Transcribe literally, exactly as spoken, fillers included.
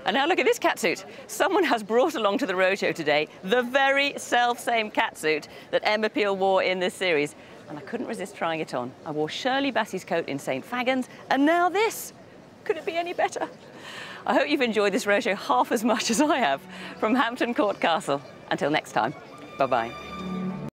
And now look at this catsuit. Someone has brought along to the roadshow today the very self-same catsuit that Emma Peel wore in this series. And I couldn't resist trying it on. I wore Shirley Bassey's coat in Saint Fagans, and now this. Could it be any better? I hope you've enjoyed this roadshow half as much as I have. From Hampton Court Castle. Until next time, bye-bye.